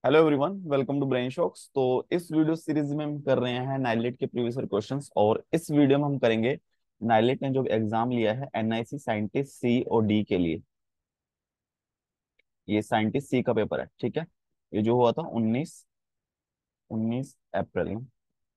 Hello everyone, welcome to brain shocks. तो इस video series में हम कर रहे हैं नाइलेट के प्रीवियस ईयर क्वेश्चंस, और इस वीडियो में हम करेंगे नाइलेट ने जो एग्जाम लिया है एनआईसी साइंटिस्ट सी और डी के लिए। ये साइंटिस्ट सी का पेपर है, ठीक है। ये जो हुआ था 19 अप्रैल में,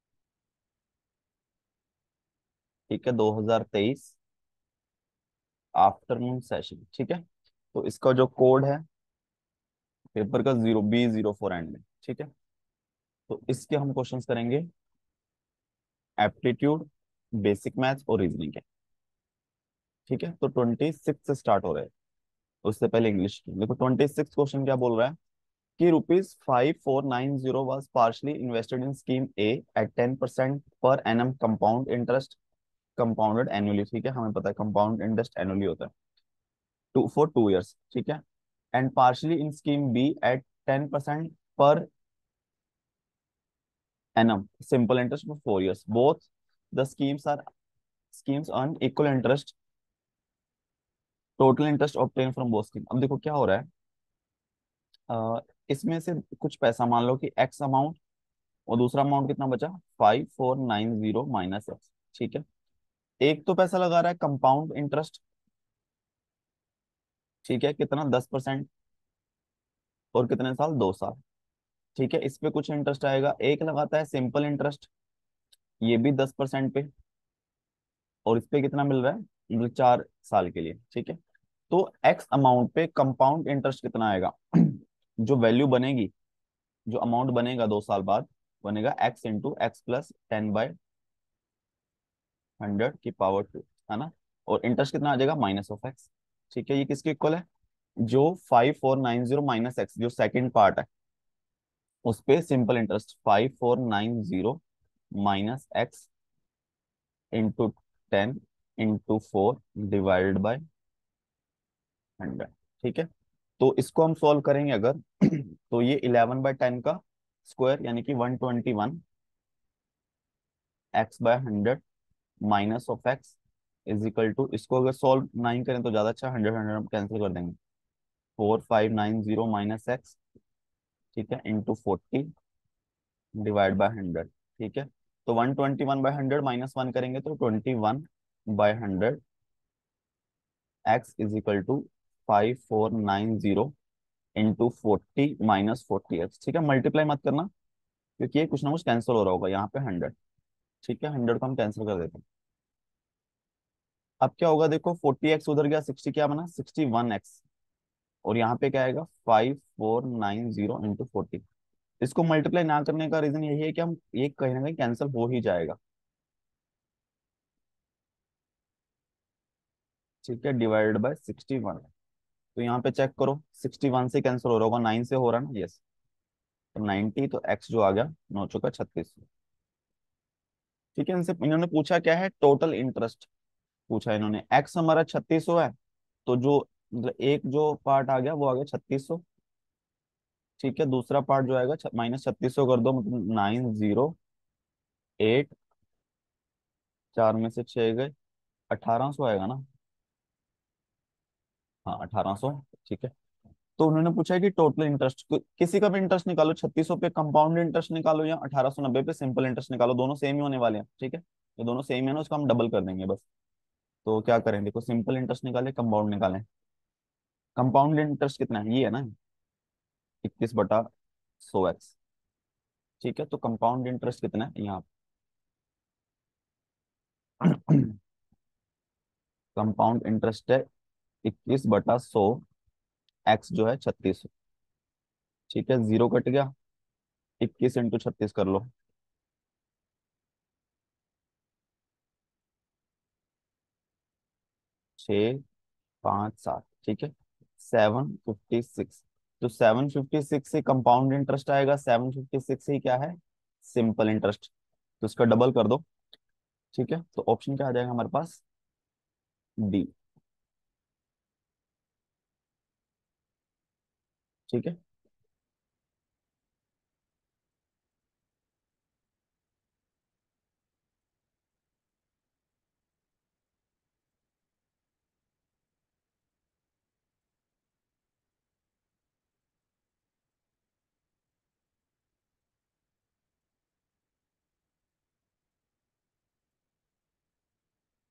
ठीक है, 2023 आफ्टरनून सेशन, ठीक है। तो इसका जो कोड है पेपर का 0B04 एंड में, ठीक है। तो इसके हम क्वेश्चंस करेंगे एप्टीट्यूड, बेसिक मैथ्स और रीजनिंग के, ठीक है। तो 26 से स्टार्ट हो रहे हैं। उससे पहले इंग्लिश की देखो। 26 क्वेश्चन क्या बोल रहा है कि ₹5490 was partially invested in scheme A at 10% per annum compound interest compounded annually, ठीक है। हमें पता है कंपाउंड इंटरेस्ट एनुअली होता है, टू फॉर 2 years, ठीक है। And partially in scheme B at 10% पर annum simple interest for 4 years. Both the schemes earn equal interest, total interest obtained from both scheme। अब देखो क्या हो रहा है। इसमें से कुछ पैसा, मान लो कि एक्स अमाउंट, और दूसरा अमाउंट कितना बचा, 5490 माइनस एक्स, ठीक है। एक तो पैसा लगा रहा है कंपाउंड इंटरेस्ट, ठीक है, कितना 10%, और कितने साल, 2 साल, ठीक है। इस पे कुछ इंटरेस्ट आएगा। एक लगाता है सिंपल इंटरेस्ट, ये भी 10% पे, और इस पे कितना मिल रहा है, मतलब 4 साल के लिए, ठीक है। तो एक्स अमाउंट पे कंपाउंड इंटरेस्ट कितना आएगा जो वैल्यू बनेगी, जो अमाउंट बनेगा 2 साल बाद, बनेगा एक्स इंटू एक्स प्लस 10/100 की पावर 2, है ना। और इंटरेस्ट कितना आ जाएगा, माइनस ऑफ एक्स, ठीक है। ये किसके इक्वल है, जो 5490 माइनस एक्स, जो सेकंड पार्ट है, उस पे simple interest 5490 minus X into 10/4 divided by 100, ठीक है। तो इसको हम सॉल्व करेंगे अगर तो ये 11/10 का स्क्वायर यानी कि 121 x/100 minus of X is equal to, इसको अगर सॉल्व 9 करें तो ज्यादा अच्छा, 100 हम कैंसिल कर देंगे, 4590 माइनस एक्स, ठीक है, इंटू 40 डिवाइड बाय 100, ठीक है। तो 121/100 -1 करेंगे तो 21/100 X is equal to 5490 into 40 - 40 X, ठीक है। मल्टीप्लाई मत करना, क्योंकि ये कुछ ना कुछ कैंसिल हो रहा होगा यहाँ पे 100, ठीक है। 100 को हम कैंसिल कर देते हैं। अब क्या होगा, देखो 40x उधर गया, 60 क्या बना, 61x, और यहाँ पे क्या आएगा, 5490 इंटू 40। इसको मल्टीप्लाई ना करने का रीजन यही है कि हम ये कहीं ना कहीं कैंसिल हो ही जाएगा, ठीक है, डिवाइडेड बाय 61। तो यहाँ पे चेक करो, 61 से कैंसिल हो रहा होगा, 9 से हो रहा है ना, यस। तो 90, तो एक्स जो आ गया 9 × 36, ठीक है। इनसे इन्होंने पूछा क्या है, टोटल इंटरेस्ट पूछा है इन्होंने। एक्स हमारा 3600 है, तो जो मतलब एक जो पार्ट आ गया वो आ गया 3600, ठीक है। दूसरा पार्ट जो आएगा -3600 कर दो, मतलब 908, 4 में से 6 गए, 1800 आएगा ना, हाँ 1800, ठीक है। तो उन्होंने पूछा है कि टोटल इंटरेस्ट, किसी का भी इंटरेस्ट निकालो, 3600 पे कंपाउंड इंटरेस्ट निकालो या 1890 पे सिंपल इंटरेस्ट निकालो, दोनों सेम ही होने वाले हैं, ठीक है। ये दोनों सेम है ना, उसको हम डबल कर देंगे बस। तो क्या करें, देखो सिंपल इंटरेस्ट निकाले, कंपाउंड निकालें। कंपाउंड इंटरेस्ट कितना है, ये है ना, 21/100x, ठीक है। तो कंपाउंड इंटरेस्ट कितना है यहाँ कंपाउंड इंटरेस्ट है 21/100, एक्स जो है 3600, ठीक है। जीरो कट गया, 21 × 36 कर लो, 657, ठीक है, 756। तो 756 से कंपाउंड इंटरेस्ट आएगा, 756 से ही क्या है, सिंपल इंटरेस्ट। तो इसका डबल कर दो, ठीक है। तो ऑप्शन क्या आ जाएगा हमारे पास, डी, ठीक है।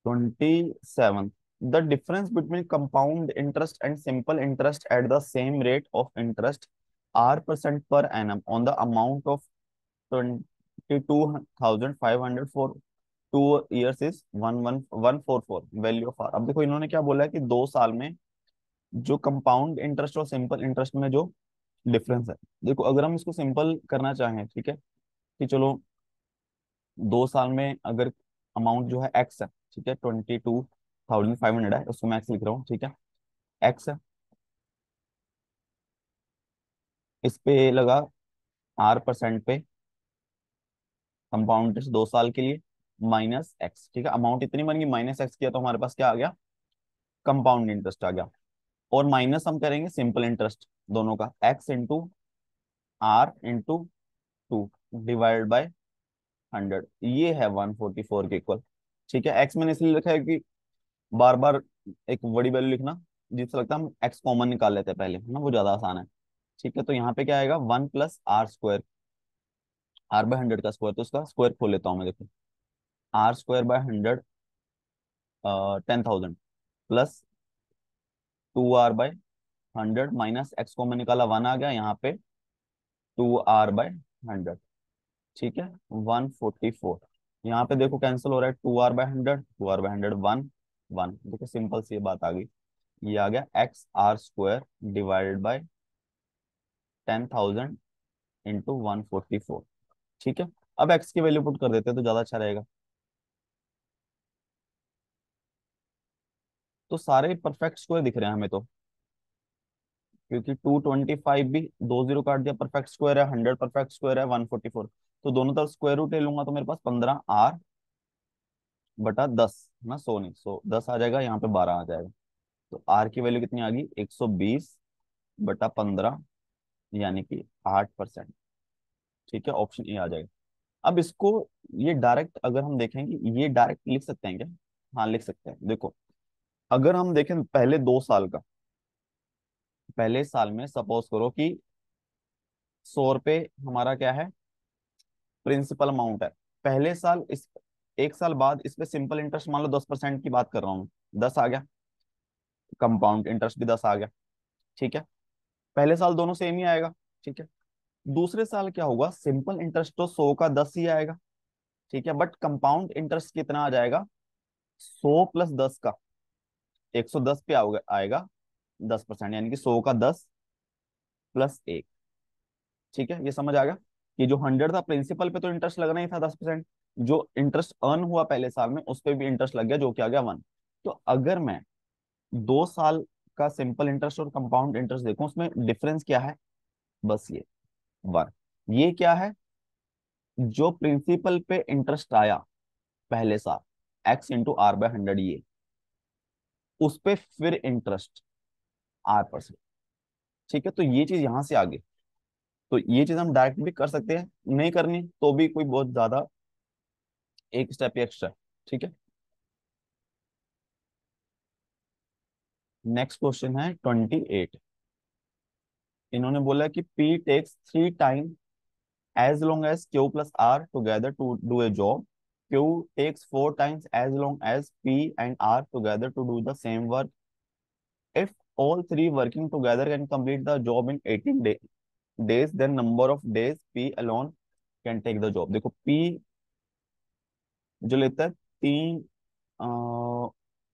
27, the difference between compound interest and simple interest at the same rate of interest R% per annum on the amount of 22,500 for 2 years is 11144 value of R. अब देखो इन्होंने क्या बोला है कि 2 साल में जो कंपाउंड इंटरेस्ट और सिंपल इंटरेस्ट में जो डिफरेंस है। देखो अगर हम इसको सिंपल करना चाहें, ठीक है, कि चलो 2 साल में अगर अमाउंट जो है एक्स है, ठीक है, 22,500 है, उसको मैं एक्स लिख रहा हूँ, ठीक है, एक्स है, इस पे लगा R% पे कंपाउंड इंटरेस्ट 2 साल के लिए माइनस एक्स, ठीक है, अमाउंट इतनी बन गई, माइनस एक्स किया तो हमारे पास क्या आ गया, कंपाउंड इंटरेस्ट आ गया। और माइनस हम करेंगे सिंपल इंटरेस्ट दोनों का, X into R into 2 divide by 100, ये है 144 के इक्वल। ठीक है, एक्स मैंने इसलिए लिखा है कि बार बार एक बड़ी वैल्यू लिखना, जिससे लगता है हम एक्स कॉमन निकाल लेते हैं पहले, है ना, वो ज्यादा आसान है। ठीक है, तो यहाँ पे क्या आएगा, 1 + R², R/100 का स्क्वायर, तो उसका स्क्वायर खोल लेता हूँ मैं, देखो, R² / 100 10,000 plus 2R/100 minus x common निकाला 1 आ गया यहाँ पे, 2R/100। ठीक है, 144, यहाँ पे देखो कैंसिल हो रहा है, 2R/100, 2R/100 1 1, देखो सिंपल सी ये बात आ गई, ये आ गया XR² डिवाइडेड बाय 10,000 इंटू 144। ठीक है, अब एक्स की वैल्यू पुट कर देते हैं तो ज्यादा अच्छा रहेगा। तो सारे परफेक्ट स्क्वायर दिख रहे हैं हमें तो, क्योंकि 225 भी 2 0 काट दिया, परफेक्ट स्क्वायर है, 100 परफेक्ट स्क्वायर है, 144, तो दोनों तरफ स्क्वायर रूट ले लूंगा तो मेरे पास 15R/10 ना, 100 नहीं, 110 आ जाएगा, यहाँ पे 12 आ जाएगा। तो आर की वैल्यू कितनी आ गई, 120/15, यानी कि 8%। ठीक है, ऑप्शन ए आ जाएगा। अब इसको, ये डायरेक्ट अगर हम देखेंगे, ये डायरेक्ट लिख सकते हैं क्या? हाँ लिख सकते हैं। देखो अगर हम देखें पहले 2 साल का, पहले साल में सपोज करो कि 100 रुपये हमारा क्या है, प्रिंसिपल अमाउंट है, पहले साल, इस 1 साल बाद इस पे सिंपल इंटरेस्ट मान लो 10% की बात कर रहा हूँ, 10 आ गया, कंपाउंड इंटरेस्ट भी 10 आ गया। ठीक है, पहले साल दोनों सेम ही आएगा। ठीक है, दूसरे साल क्या होगा, सिंपल इंटरेस्ट तो 100 का 10 ही आएगा, ठीक है, बट कंपाउंड इंटरेस्ट कितना आ जाएगा, 100 + 10 का, 110 पे आएगा 10%, यानी कि 100 का 10 + 1। ठीक है, ये समझ आ गया कि जो 100 था प्रिंसिपल पे तो इंटरेस्ट लगना ही था 10%, जो इंटरेस्ट अर्न हुआ पहले साल में उस पे भी इंटरेस्ट लग गया, जो कि आ गया 1। तो अगर मैं 2 साल का सिंपल इंटरेस्ट और कंपाउंड इंटरेस्ट देखूं, उसमें डिफरेंस क्या है, बस ये 1। ये क्या है, जो प्रिंसिपल पे इंटरेस्ट आया पहले साल, X × R/100, ये उस पे फिर इंटरेस्ट R%। ठीक है, तो ये चीज यहां से आगे, तो ये चीज हम डायरेक्ट भी कर सकते हैं, नहीं करनी तो भी कोई बहुत ज्यादा एक स्टेप एक्स्ट्रा। ठीक है, नेक्स्ट क्वेश्चन है 28। इन्होंने बोला कि P takes 3 time as long as Q plus R together to do a job. Q takes 4 times as long as P and R together to do the same work. If all three working together can complete the job in 18 days, then number of days P alone can take the job। देखो P जो लेता है तीन, अ,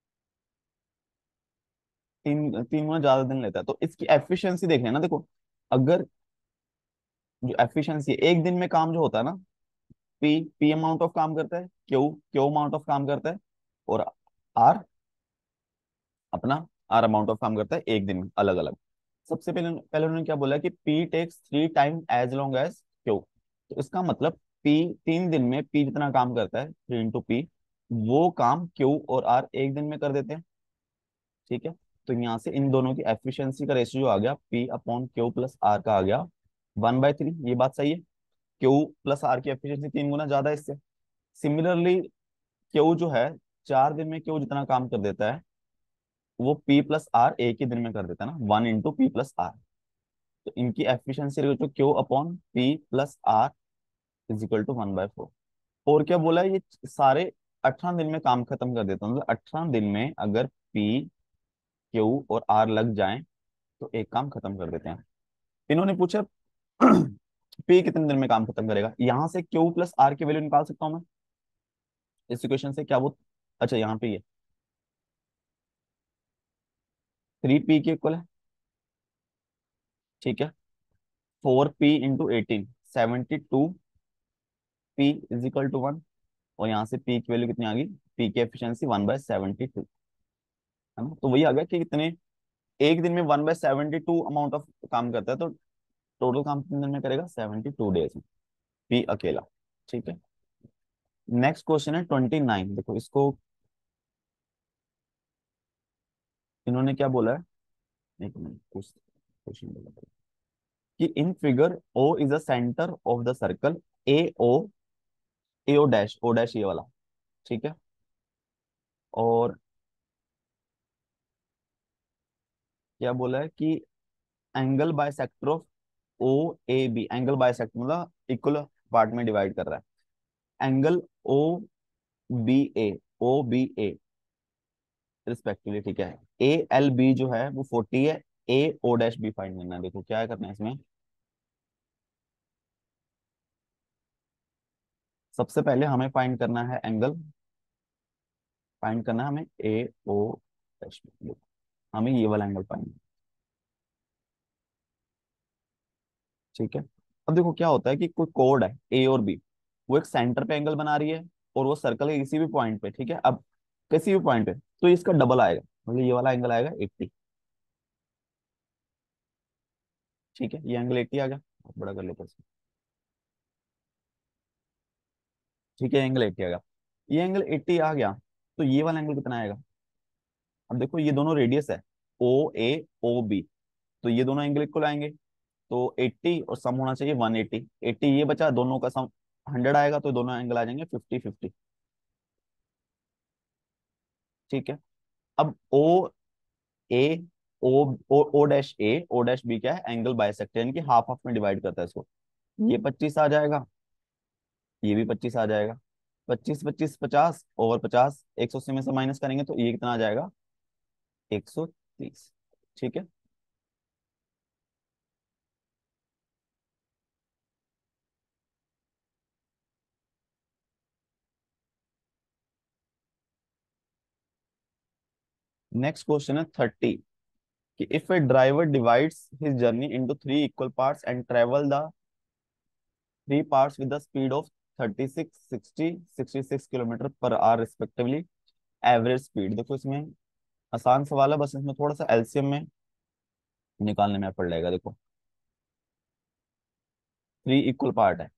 तीन तीन गुना ज्यादा दिन लेता है, तो इसकी एफिशिएंसी देख लेना। देखो अगर जो एफिशिएंसी है, एक दिन में काम जो होता है ना, पी अमाउंट ऑफ काम करता है, क्यू क्यू अमाउंट ऑफ काम करता है, और आर अपना आर अमाउंट ऑफ काम करता है एक दिन में, अलग अलग। सबसे पहले पहले उन्होंने क्या बोला कि P takes 3 time as long as Q, तो इसका मतलब पी 3 दिन में पी जितना काम करता है, 3 × P, वो काम क्यू और आर एक दिन में कर देते हैं। ठीक है, तो यहाँ से इन दोनों की एफिशिएंसी का रेशियो जो आ गया, P/Q + R का आ गया 1/3। ये बात सही है, क्यू प्लस आर की एफिशिएंसी 3 गुना ज्यादा है इससे। सिमिलरली क्यू जो है, 4 दिन में क्यू जितना काम कर देता है, वो P + R एक ही दिन में कर देता है ना, 1 × P + R। तो इनकी एफिशिएंसी रेशियो Q/P + R = 1/4। और क्या बोला है, ये सारे 18 दिन में काम खत्म कर देता हूँ, मतलब 18 दिन में अगर पी क्यू और आर लग जाएं तो एक काम खत्म कर देते हैं। इन्होंने पूछा पी कितने दिन में काम खत्म करेगा, यहां से क्यू प्लस आर की वैल्यू निकाल सकता हूं मैं इस इक्वेशन से, क्या वो, अच्छा यहाँ पे ये 3 पी के इक्वल है, ठीक है। 4 P into 18, 72 P is equal to 1। और यहाँ से पी की वैल्यू कितनी आ गई, पी की एफिशिएंसी 1/72, है ना। तो वही आ गया कि कितने, एक दिन में 1/72 अमाउंट ऑफ काम करता है, तो टोटल काम कितने दिन में करेगा, 72 डेज में, पी अकेला, ठीक है। नेक्स्ट क्वेश्चन है 29, देखो इसको इन्होंने क्या बोला है, एक मिनट कुछ क्वेश्चन बोला था कि in figure O is a centre of the circle A O dash ये वाला, ठीक है। और क्या बोला है कि angle bisector of O A B, angle bisector मतलब इक्वल पार्ट में डिवाइड कर रहा है, angle O B A, O B A respectively, ठीक है। ए एल बी जो है वो 40 है, A O dash B find करना है। देखो क्या करना है इसमें, सबसे पहले हमें फाइंड करना है एंगल, फाइंड करना है हमें ए ओ डैश बी, हमें ये वाला एंगल फाइंड, ठीक है। अब देखो क्या होता है कि कोई कोड है ए और बी, वो एक सेंटर पे एंगल बना रही है और वो सर्कल के किसी भी पॉइंट पे, ठीक है। अब किसी भी पॉइंट पे तो इसका डबल आएगा, मतलब ये वाला एंगल आएगा 80, ठीक है। ये एंगल 80 आ गया, बहुत बड़ा कर लेते हैं इसको, ठीक है। एंगल 80 आ गया, ये एंगल 80 आ गया, तो ये वाला एंगल कितना आएगा। अब देखो ये दोनों रेडियस है, ओ ए ओ बी, तो ये दोनों एंगल इक्वल आएंगे, तो 80 और सम होना चाहिए 180, 80 ये बचा, दोनों का सम 100 आएगा, तो दोनों एंगल आ जाएंगे 50-50, ठीक है। अब O A O O O dash A O dash B क्या है, एंगल बाइसेक्टर, यानी कि हाफ हाफ में डिवाइड करता है इसको, ये 25 आ जाएगा, ये भी 25 आ जाएगा, 25 25 50 और 50 180 में से माइनस करेंगे तो ये कितना आ जाएगा, 130, ठीक है। नेक्स्ट क्वेश्चन है 30, कि if a driver divides his journey into 3 equal parts and travel the 3 parts with the speed of 36 60 66 kilometre per hour respectively, average speed, देखो इसमें आसान सवाल है, बस इसमें थोड़ा सा एलसीएम में निकालने में पड़ जाएगा। देखो 3 इक्वल पार्ट है,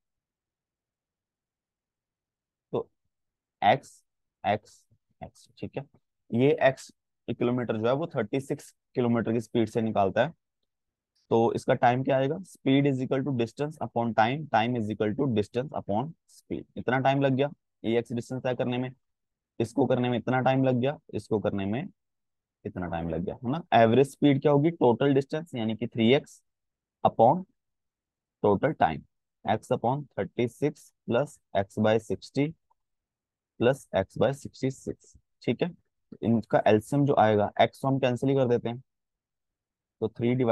तो एक्स एक्स एक्स, ठीक है। ये एक्स किलोमीटर जो है वो 36 किलोमीटर की स्पीड से निकालता है, तो इसका टाइम क्या आएगा, speed is equal to distance upon time, time is equal to distance upon speed. इतना टाइम लग गया ये एक्स डिस्टेंस तय करने में, इसको करने में इतना टाइम लग गया, इसको करने में इतना टाइम लग गया, है ना। एवरेज स्पीड क्या होगी, टोटल डिस्टेंस यानी कि 3x upon total time, X upon 36 plus x/60 plus x/66, ठीक है। इनका एलसीएम जो आएगा, एक्स तो हम कैंसिल ही कर देते हैं, तो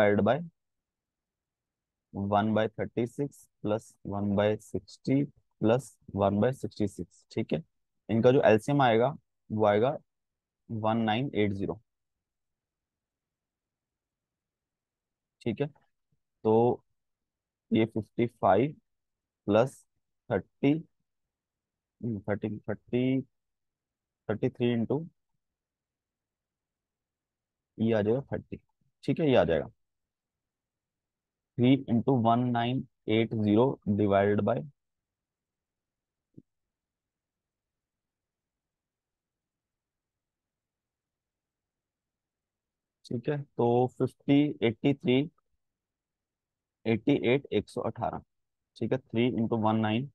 3/1/36 प्लस 1/60 प्लस 1/66, ठीक है। इनका जो एलसीएम आएगा वो आएगा 1980, ठीक है। तो ये 55 प्लस 30 30 30 33 ये आ जाएगा 30, ठीक है। ये आ जाएगा 3 × 1980 डिवाइडेड बाय, ठीक है। तो 50 83 88 118, ठीक है। 3 × 19,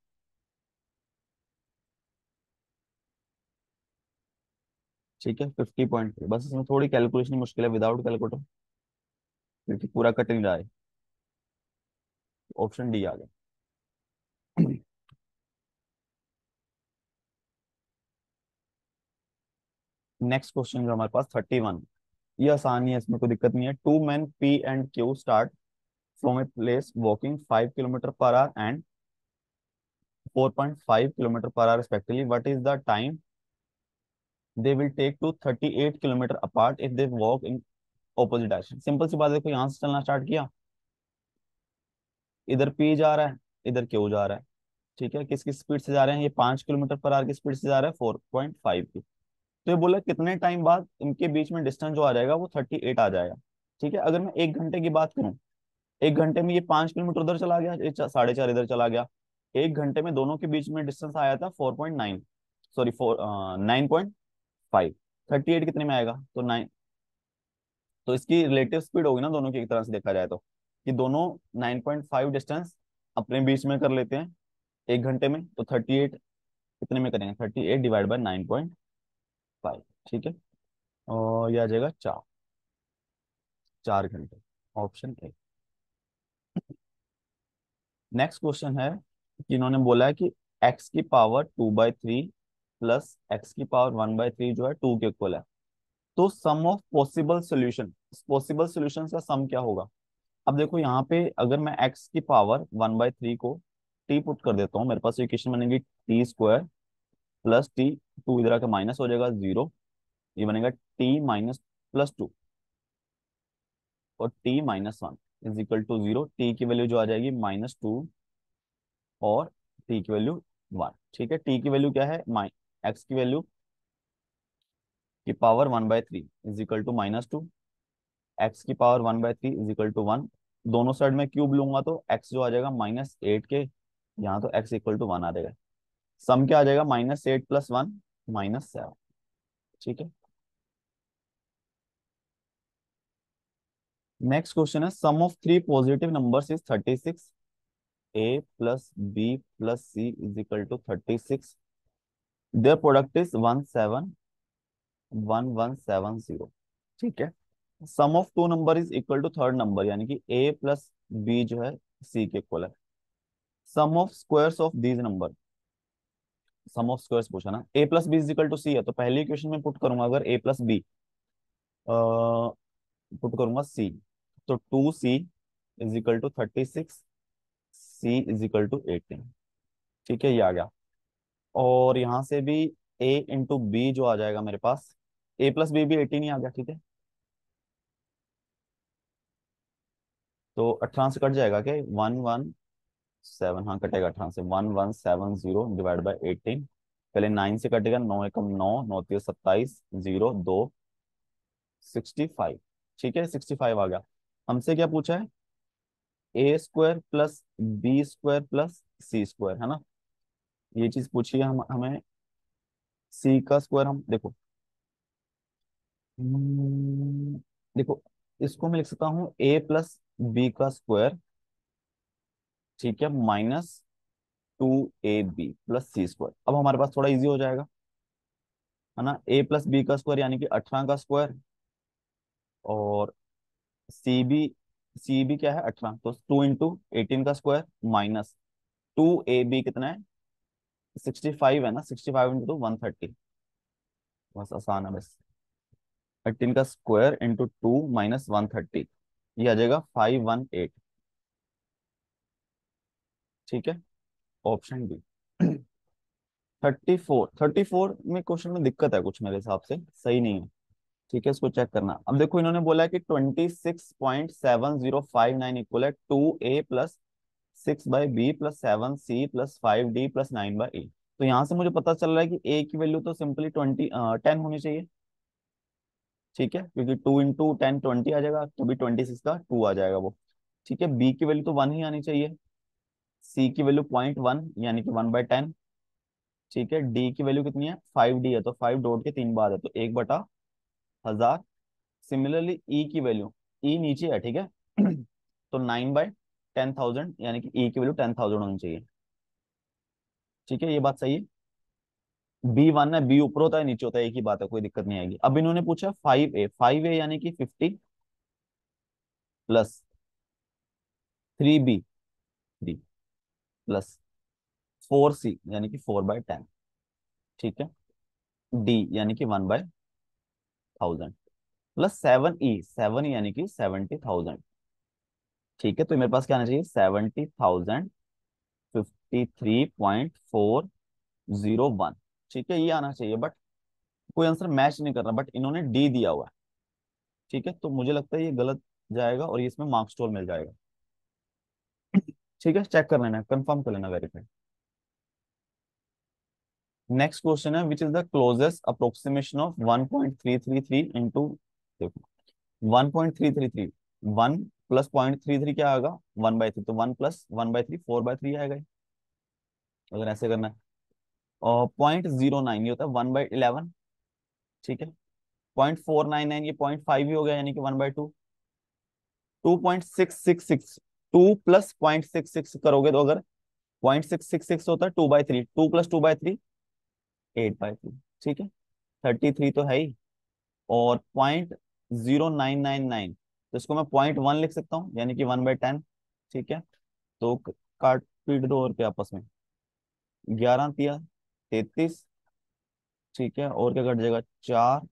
ठीक है। 50.3, बस इसमें थोड़ी कैलकुलेशन मुश्किल है विदाउट कैलकुलेटर, क्योंकि पूरा कट नहीं रहा है। ऑप्शन डी आ गया। नेक्स्ट क्वेश्चन जो हमारे पास 31, ये आसानी है, इसमें कोई दिक्कत नहीं है। Two man P and Q start from a place walking 5 kilometre per hour and 4.5 kilometre per hour respectively, what is the time they will take to 38 kilometre apart if they walk in opposite direction. Simple सी बात है, देखो यहाँ से चलना start किया, इधर P जा रहा है, इधर क्यू जा रहा है, ठीक है। किसकी स्पीड से जा रहे हैं, ये 5 किलोमीटर पर आवर की स्पीड से जा रहा है, 4.5 की। तो ये बोला कितने टाइम बाद इनके बीच में डिस्टेंस जो आ जाएगा वो 38 आ जाएगा, ठीक है। अगर मैं 1 घंटे की बात करूं, 1 घंटे में ये 5 किलोमीटर उधर चला गया, ये 4.5 इधर चला गया। 1 घंटे में दोनों के बीच में डिस्टेंस आया था 4.9, सॉरी 9.5। 38 कितने में आएगा, तो 9। तो इसकी रिलेटिव स्पीड होगी ना दोनों की, एक तरह से देखा जाए तो, कि दोनों 9.5 डिस्टेंस अपने बीच में कर लेते हैं 1 घंटे में, तो 38 कितने में करेंगे, 38 डिवाइड बाय 9.5, ठीक है। और ये आ जाएगा 4 घंटे, ऑप्शन ए। नेक्स्ट क्वेश्चन है कि इन्होंने बोला है कि एक्स की पावर 2/3 प्लस एक्स की पावर 1/3 जो है 2 के इक्वल है। तो sum of possible solution, possible solution का सम क्या होगा। अब देखो यहाँ पे अगर मैं एक्स की पावर 1/3 को टी पुट कर देता हूँ, मेरे पास इक्वेशन बनेगी टी² प्लस टी, टू इधर आके माइनस हो जाएगा 0, ये बनेगा टी−+2 और t−1 is equal to 0। T की वैल्यू जो आ जाएगी -2 और टी की वैल्यू 1, ठीक है। टी की वैल्यू क्या है, एक्स की वैल्यू की power 1/3 is equal to -2, X की पावर 1/3 इज इक्वल टू 1। दोनों साइड में क्यूब लूंगा तो एक्स जो आ जाएगा -8 के, यहाँ तो एक्स इक्वल टू 1 आ जाएगा। सम क्या आ जाएगा, -8 + 1 -7, ठीक है। नेक्स्ट क्वेश्चन है sum of three positive numbers is 36, A plus B plus C is equal to 36, their product is 171170, ठीक है। Sum of two number is equal to third number, यानी कि ए प्लस बी जो है सी के इक्वल है। Sum of squares of these number, sum of squares पूछा ना, A plus B is equal to C है, तो पहली इक्वेशन में पुट करूंगा अगर ए प्लस बी, पुट करूंगा सी, तो 2c is equal to 36, C is equal to 18, ठीक है, ये आ गया। और यहाँ से भी a इंटू बी जो आ जाएगा मेरे पास, a प्लस बी भी 18 ही आ गया, ठीक है। तो 18 से कट जाएगा क्या, 117, हाँ कटेगा 18 से, 1170 डिवाइड बाई 18। पहले 9 से कटेगा, 9 एकम 9, 9 3 27, 0 2 65, ठीक है, 65 आ गया। हमसे क्या पूछा है, a² plus b² plus c² है ना, ये चीज पूछी है हमें। सी का स्क्वायर हम देखो, देखो इसको मैं लिख सकता हूँ a प्लस बी का स्क्वायर, ठीक है, -2ab प्लस c²। अब हमारे पास थोड़ा इजी हो जाएगा, है ना। a प्लस बी का स्क्वायर यानी कि 18 का स्क्वायर, और सी बी क्या है 18, तो 2 × 18 का स्क्वायर माइनस 2ab कितना है 65 है ना, 65 × 2 130, बस आसान है बस। 18 का स्क्वायर इंटू 2 - 130, ये आ जाएगा 518, ठीक है, ऑप्शन डी। 34 में क्वेश्चन में दिक्कत है कुछ, मेरे हिसाब से सही नहीं है, ठीक है, इसको चेक करना। अब देखो इन्होंने बोला है कि 26.7059 इक्वल है 2a plus 6/b plus 7c plus 5d plus 9/e। तो यहाँ से मुझे पता चल रहा है कि a की वैल्यू तो सिंपली 10 होनी चाहिए, ठीक है, क्योंकि 2 × 10 20 आ जाएगा, तो भी 26 का 2 आ जाएगा वो, ठीक है। b की वैल्यू तो 1 ही आनी चाहिए, c की वैल्यू 0.1 यानी कि 1/10, ठीक है। डी की वैल्यू कितनी है 5d है, तो 5 डॉट के 3 बाद है, तो 1/1000। सिमिलरली ई की वैल्यू, ई नीचे है, ठीक है, तो 9/10,000 यानी कि ई की वैल्यू 10,000 होनी चाहिए, ठीक है, ये बात सही है। बी 1 है, बी ऊपर होता है नीचे होता है, एक ही बात है, कोई दिक्कत नहीं आएगी। अब इन्होंने पूछा 5a यानी कि 50 प्लस 3b प्लस 4c यानी कि 4/10, ठीक है। डी यानी कि 1/10, 70,000 प्लस 7E यानी कि 70,000। ठीक है, तो मेरे पास क्या आना चाहिए, 70,053.401। ठीक है, ये आना चाहिए, बट कोई आंसर मैच नहीं कर रहा, बट इन्होंने डी दिया हुआ है। ठीक है, तो मुझे लगता है ये गलत जाएगा और ये इसमें मार्क्स टोल मिल जाएगा। ठीक है, चेक कर लेना, कंफर्म कर लेना, वेरीफाई। नेक्स्ट क्वेश्चन है, which is the closest approximation of 1.333 into, देखो 1.333, 1 प्लस 0.33 क्या आएगा, 1/3, तो 1 प्लस 1/3 4/3 आएगा ये, अगर ऐसे करना है। और 0.09 ये होता है 1/11। ठीक है, 0.499 ये 0.5 ही हो गया, यानी कि 1/2। 2.666, 2 प्लस 0.66 करोगे तो अगर 0.666 होता है 2/3, 2 प्लस 2/3 8/3। ठीक है, 33 तो है ही। और 0.0999, तो इसको मैं 0.1 लिख सकता हूँ, यानी कि 1/10। ठीक है, तो काट पीट दो और क्या आपस में, 11 तिया 33। ठीक है, और क्या कट जाएगा, 4,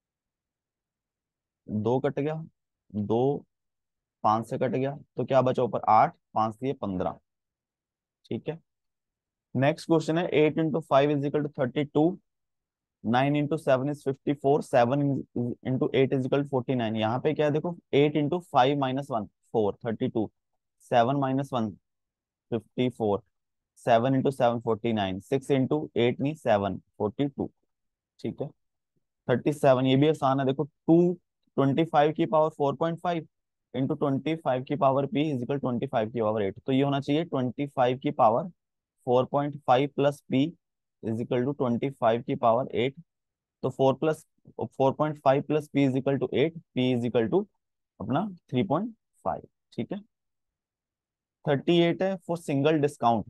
2 कट गया, 2 5 से कट गया, तो क्या बचा ऊपर, 8, 5 तिये 15। ठीक है, नेक्स्ट क्वेश्चन है, 8 into 5 is equal to 32, 9 into 7 is 54, 7 into 8 is equal to 49। यहाँ पे क्या है देखो, 8 इंटू 5 - 1 4 32, 7 - 1 54, 7 इंटू 7 49, 6 इंटू 8 नहीं 7 42। ठीक है, 37, ये भी आसान है, देखो 25 की पावर 4.5 इंटू 25 की पावर p इज इक्वल 25 की पावर 8, तो ये होना चाहिए 25 की power 4.5 plus p is equal to 25 की पावर 8। तो 4 plus 4.5 plus P is equal to 8, P is equal to अपना 3.5। ठीक है, 38 है, for single discount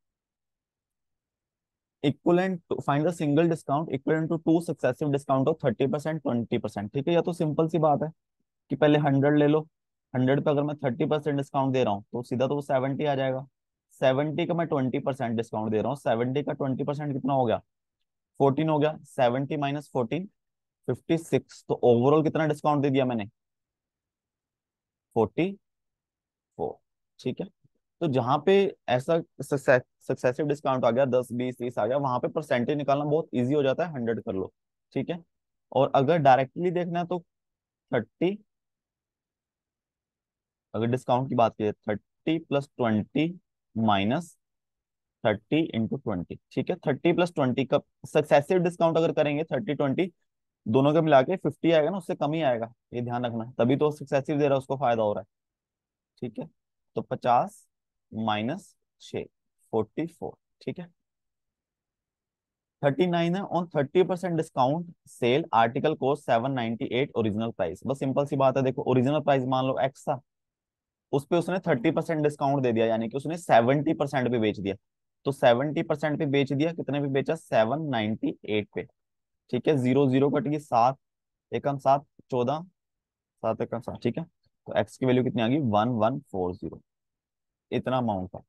equivalent to find the single discount equivalent to two successive discount of 30% 20%। ठीक है, या तो सिंपल सी बात है कि पहले 100 ले लो, 100 पे अगर मैं 30% डिस्काउंट दे रहा हूँ तो सीधा तो वो 70 आ जाएगा। 70 का मैं 20% डिस्काउंट दे रहा हूँ, 70 का 20% कितना हो गया, 14 हो गया, 70 - 14 56, तो ओवरऑल कितना डिस्काउंट दे दिया मैंने, 44। ठीक है, तो जहां पे ऐसा सक्सेसिव डिस्काउंट आ गया, 10 20 30 आ गया, वहां पे परसेंटेज निकालना बहुत इजी हो जाता है, 100 कर लो। ठीक है, और अगर डायरेक्टली देखना है तो 30, अगर डिस्काउंट की बात करें 30 + 20 माइनस 30 × 20। ठीक है, 30 + 20 का सक्सेसिव डिस्काउंट अगर करेंगे 30 20 दोनों का मिला के 50 आएगा ना, उससे कम ही आएगा, ये ध्यान रखना, तभी तो सक्सेसिव दे रहा है, उसको फायदा हो रहा है। ठीक है, तो 50 - 6 44। ठीक है, 39 है, on 30% discount sale article cost 798 original price. बस सिंपल सी बात है, देखो ओरिजिनल प्राइस मान लो एक्स था, उस पे उसने 30% डिस्काउंट दे दिया, यानी कि उसने 70% पे बेच दिया। तो 70% पे बेच दिया, कितने पे बेचा, 798 पे। ठीक है, जीरो जीरो कट गई, 7 एकम 7 14, 7 एकम 7। ठीक है, तो एक्स की वैल्यू कितनी आ गई, 1140, इतना अमाउंट था।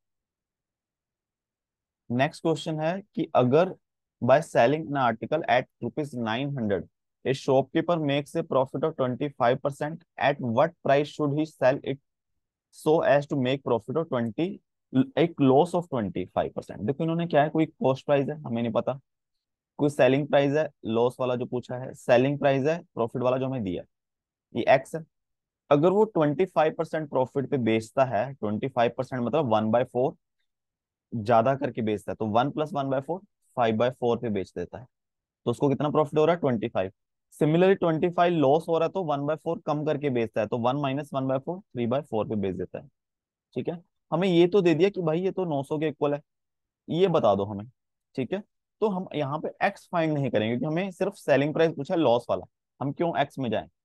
नेक्स्ट क्वेश्चन है कि अगर by selling an article at ₹900 a shopkeeper makes a profit of 25%, at what price should he sell it so as to make profit of 20, एक लॉस ऑफ 25%। देखो इन्होंने क्या है, कोई कॉस्ट प्राइस है हमें नहीं पता, कोई सेलिंग प्राइस है, लॉस वाला जो पूछा है सेलिंग प्राइस है, प्रॉफिट वाला जो हमें दिया है ये एक्स है। अगर वो 25% प्रॉफिट पे बेचता है, 25% मतलब 1/4 ज्यादा करके बेचता है, तो 1 + 1/4 5/4 पे बेच देता है, तो उसको कितना प्रॉफिट हो रहा है, 25। सिमिलरली 25 लॉस हो रहा है तो 1/4 कम करके बेचता है, तो 1 - 1/4 3/4 पे बेच देता है। ठीक है, हमें ये तो दे दिया कि भाई ये तो 900 के इक्वल है, ये बता दो हमें। ठीक है, तो हम यहाँ पे एक्स फाइंड नहीं करेंगे, क्योंकि हमें सिर्फ सेलिंग प्राइस पूछा है लॉस वाला, हम क्यों एक्स में जाएं,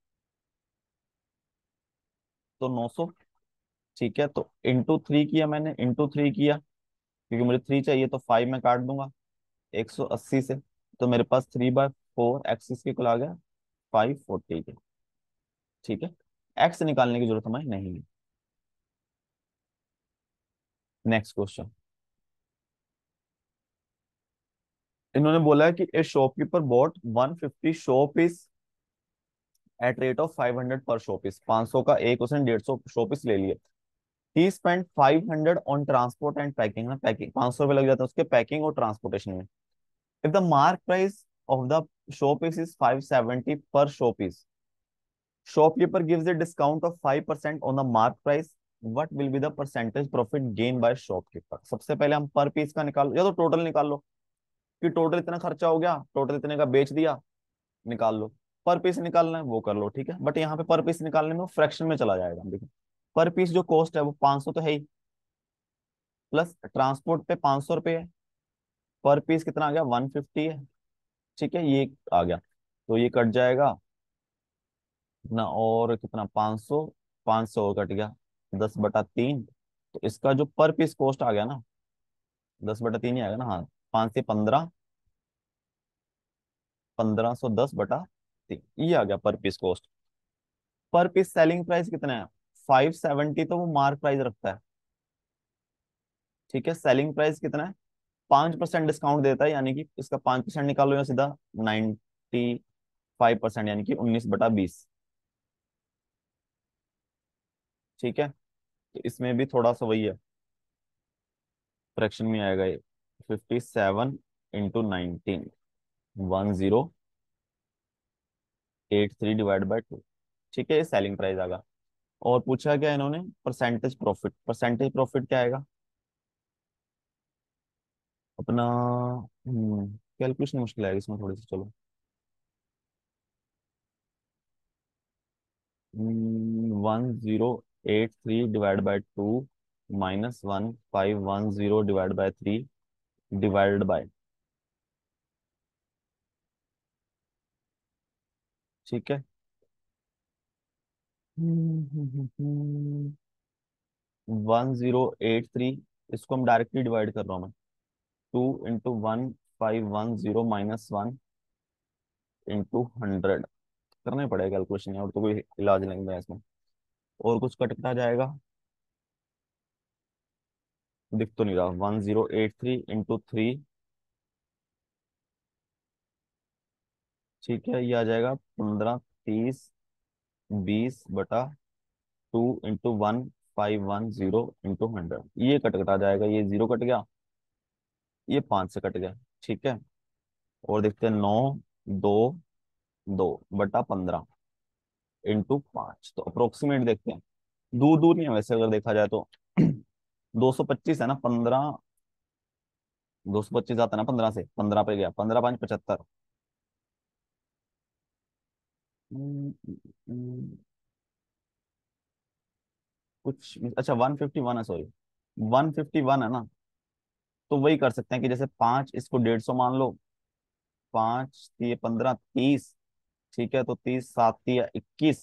तो 900। ठीक है, तो इंटू 3 किया मैंने, इंटू 3 किया, क्योंकि मुझे 3 चाहिए तो 5 में काट दूंगा 180 से, तो मेरे पास 3/4 एक्सिस के कुल आ गया 540 के। ठीक है, एक्स निकालने की जरूरत हमें नहीं है। नेक्स्ट क्वेश्चन, इन्होंने बोला है कि a shopkeeper bought 150 showpiece at rate of 500 per show piece, 500 का एक उसने 150 शो पीस ले लिए। He spend 500 on transport and packing, ना पैकिंग 500 रुपये लग जाते हैं उसके पैकिंग और ट्रांसपोर्टेशन में। If the mark price of the showpiece is 570 per showpiece, shopkeeper gives a discount of 5% on the mark price, what will be the percentage profit gained by shopkeeper? सबसे पहले हम पर piece का निकालो या तो total निकाल लो, कि टोटल इतना खर्चा हो गया, टोटल इतने का बेच दिया, निकाल लो। पर पीस निकालना है वो कर लो, ठीक है, बट यहाँ पे पर पीस निकालने में वो फ्रैक्शन में चला जाएगा। देखो पर पीस जो कॉस्ट है वो 500 तो है ही, प्लस ट्रांसपोर्ट पे 500 रुपये है, पर पीस कितना आ गया 150 है, ठीक है, ये आ गया। तो ये कट जाएगा ना, और कितना 500, 500 कट गया 10/3, तो इसका जो पर पीस कॉस्ट आ गया ना 10/3 ही आएगा ना, हाँ 5 से 15, 1510/3, ये आ गया per piece cost. Per piece selling price कितना है 570, तो वो मार्क प्राइस रखता है, ठीक है। सेलिंग प्राइस कितना है, 5% डिस्काउंट देता है, यानी कि इसका 5% निकालो या सीधा 95%, यानी कि 19/20, ठीक है। तो इसमें भी थोड़ा सा वही है, फ्रैक्शन में आएगा ये, 57 × 19, 1083/2, ठीक है, ये सेलिंग प्राइस आएगा। और पूछा क्या इन्होंने, परसेंटेज प्रॉफिट, परसेंटेज प्रॉफिट क्या आएगा अपना, कैलकुलेशन मुश्किल आएगी इसमें थोड़ी सी, चलो 1083/2 -1510/3 डिवाइडेड बाय, ठीक है। 1083, इसको हम डायरेक्टली डिवाइड कर रहा हूँ मैं, 2 × 1510/100 करना ही पड़ेगा कैलकुलेशन, और तो कोई इलाज नहीं है इसमें। और कुछ कटता जाएगा, दिख तो नहीं रहा, 1083 × 3, ठीक है, ये आ जाएगा 15, 30, 20/2 × 1 510 ये कट कटा जाएगा, ये 0 कट गया, ये 5 से कट गया, ठीक है। और देखते हैं 9, 2, 2/15 तो अप्रोक्सीमेट देखते हैं, दूर दूर नहीं है वैसे अगर देखा जाए तो 225 है ना, 15, 225 आता है ना, 15 से 15 पे गया, 15×5 = 75। हम्म, हम्म, कुछ अच्छा 151 है, सॉरी 151 है ना, तो वही कर सकते हैं कि जैसे 5 इसको 150 मान लो, 5×3 = 15, 30, ठीक है, तो 30, 7×3 = 21,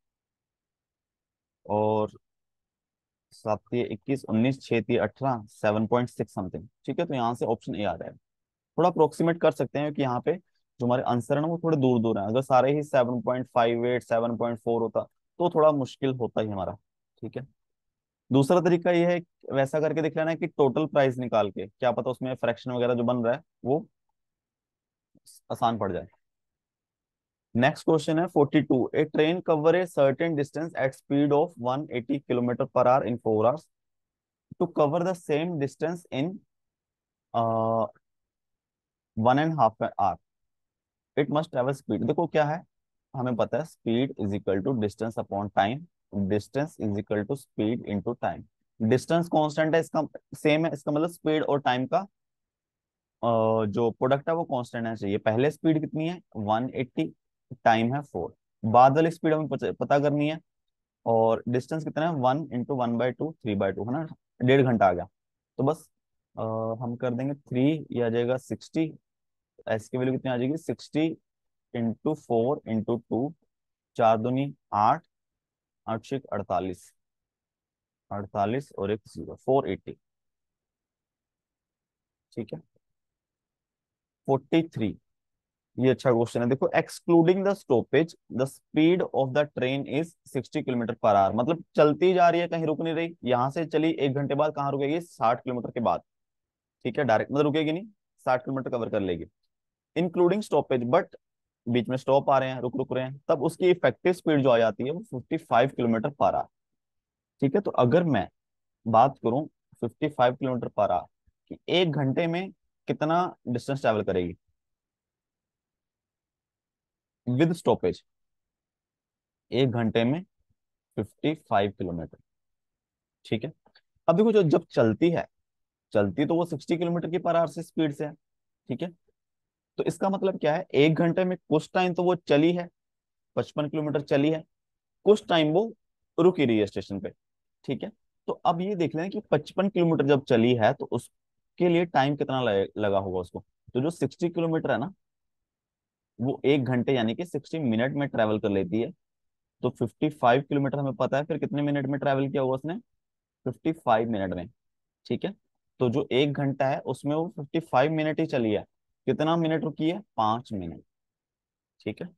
और 7×3 = 21, 19, 6×3 = 18, 7.6 समथिंग, ठीक है, तो यहाँ से ऑप्शन ए आ जाएगा। थोड़ा अप्रोक्सीमेट कर सकते हैं, क्योंकि यहाँ पे जो हमारे आंसर है ना वो थोड़े दूर दूर हैं, अगर सारे ही 7.58, 7.4 होता तो थोड़ा मुश्किल होता ही हमारा, ठीक है। दूसरा तरीका ये है, वैसा करके देख लेना है कि टोटल प्राइस निकाल के, क्या पता उसमें फ्रैक्शन वगैरह जो बन रहा है वो आसान पड़ जाए। नेक्स्ट क्वेश्चन है 42, a train cover a certain distance at speed of 180 km/h in 4 hours, to cover the same distance in 1.5 hour, it must have a speed. देखो क्या है, हमें पता है speed is equal to distance upon time, distance is equal to speed into time. Distance constant है, इसका same है, इसका मतलब स्पीड और टाइम का जो प्रोडक्ट है वो कांस्टेंट है चाहिए। पहले स्पीड कितनी है 180, टाइम है 4, बाद वाली स्पीड हमें पता करनी है, और डिस्टेंस कितना है 1 × 1/2, 3/2 है ना, 1.5 घंटा आ गया। तो बस अ, हम कर देंगे 3, ये आ जाएगा 60, एस की वैल्यू कितनी आ जाएगी 60 × 4 × 2, 4 दूनी 8, 8×6 = 48, 48 और एक 0, 480, ठीक है। 43, ये अच्छा क्वेश्चन है, देखो excluding the stoppage the speed of the train is 60 km/h, मतलब चलती जा रही है, कहीं रुक नहीं रही, यहाँ से चली 1 घंटे बाद कहाँ रुकेगी 60 किलोमीटर के बाद, ठीक है, डायरेक्ट मतलब रुकेगी नहीं, 60 किलोमीटर कवर कर लेगी, इंक्लूडिंग स्टॉपेज, बट बीच में स्टॉप आ रहे हैं, रुक रुक रहे हैं, तब उसकी इफेक्टिव स्पीड जो आ जाती है वो 55 किलोमीटर पर आवर। ठीक है, तो अगर मैं बात करूं 55 किलोमीटर पर आवर कि एक घंटे में कितना डिस्टेंस ट्रेवल करेगी विद स्टॉपेज, एक घंटे में 55 किलोमीटर। ठीक है, अब देखो जो जब चलती है, चलती तो वो 60 किलोमीटर की पर आवर से स्पीड से है। ठीक है, तो इसका मतलब क्या है, एक घंटे में कुछ टाइम तो वो चली है, 55 किलोमीटर चली है, कुछ टाइम वो रुकी रही है स्टेशन पे। ठीक है, तो अब ये देख लें कि 55 किलोमीटर जब चली है तो उसके लिए टाइम कितना लगा होगा उसको। तो जो 60 किलोमीटर है ना, वो एक घंटे यानी कि 60 मिनट में ट्रेवल कर लेती है। तो 55 किलोमीटर हमें पता है, फिर कितने मिनट में ट्रेवल किया होगा उसने, 55 मिनट में। ठीक है, तो जो एक घंटा है उसमें वो 55 मिनट ही चली है, कितना मिनट रुकी है, 5 मिनट। ठीक है,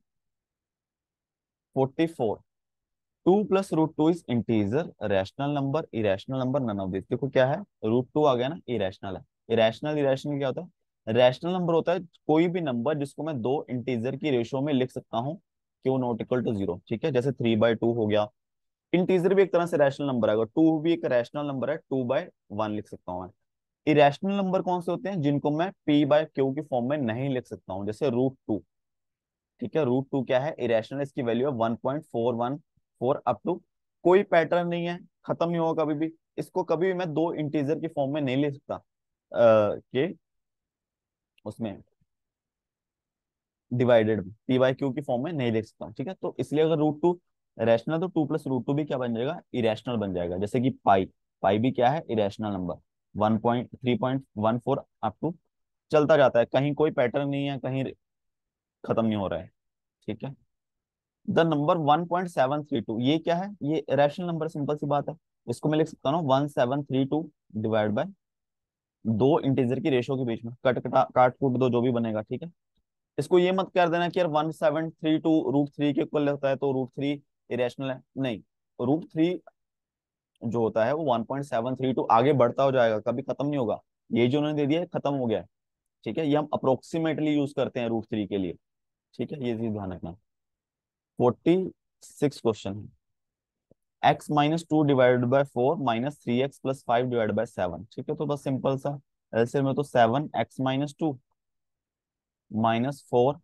44, 2 + √2 is integer, rational number, irrational number, none of this. देखो क्या है, √2 आ गया ना, इरेशनल है। इरेशनल, इरेशनल क्या होता है, रैशनल नंबर होता है कोई भी नंबर जिसको मैं दो इंटीजर की रेशियो में लिख सकता हूँ, क्यू नॉट इक्वल टू 0। ठीक है, जैसे 3/2 हो गया। इंटीजर भी एक तरह से रैशनल नंबर आएगा, 2 भी एक रैशनल नंबर है, 2/1 लिख सकता हूँ मैं। इरेशनल नंबर कौन से होते हैं, जिनको मैं p/q की फॉर्म में नहीं लिख सकता हूँ, जैसे √2। ठीक है, √2 क्या है, इरेशनल, इसकी वैल्यू है 1.414 अप टू, कोई पैटर्न नहीं है, खत्म नहीं होगा कभी भी। इसको कभी भी मैं दो इंटीजर की फॉर्म में नहीं लिख सकता, कि उसमें डिवाइडेड p/q की फॉर्म में नहीं लिख सकता हूँ। ठीक है, तो इसलिए अगर √2 रैशनल, तो 2 + √2 भी क्या बन जाएगा, इरेशनल बन जाएगा। जैसे कि पाई, पाई भी क्या है, इरेशनल नंबर, 1.314 अप टू, चलता जाता है, कहीं कोई पैटर्न नहीं है, कहीं खत्म नहीं हो रहा है। ठीक है, द नंबर 1.732 ये क्या है, ये रैशनल नंबर, सिंपल सी बात है। इसको मैं लिख सकता हूँ 1732 डिवाइड बाय दो इंटीजर की रेशियो के बीच में, कट कटा काट कूट दो जो भी बनेगा। ठीक है, इसको ये मत कर देना कि यार 1732 √3 के इक्वल होता है तो √3 इरेशनल है, नहीं। √3 जो होता है वो 1.732 आगे बढ़ता हो जाएगा, कभी खत्म नहीं होगा। ये जो उन्होंने दे दिया है खत्म हो गया है। ठीक है, ये हम अप्रोक्सीमेटली यूज करते हैं √3 के लिए। ठीक है, ये चीज ध्यान रखना। 46 क्वेश्चन है, x-2 divided by 4 -3x + 5 divided by 7। ठीक है, तो बस सिंपल सा एलसीएम में, तो 7x-2 -4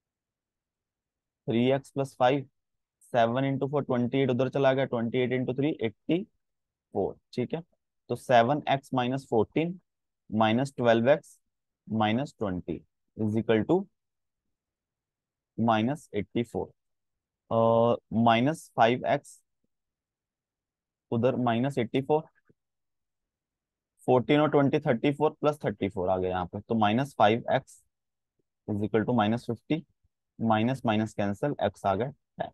3x + 5, 7 × 4 28, उधर चला गया, 28 × 3 84। ठीक है, तो 7x-14 -12x -20 is equal to -84। -5x, उधर -84, 14 और 20 34 + 34 आ गया यहाँ पे, तो -5x is equal to -50, minus minus cancel, X आ गया 10।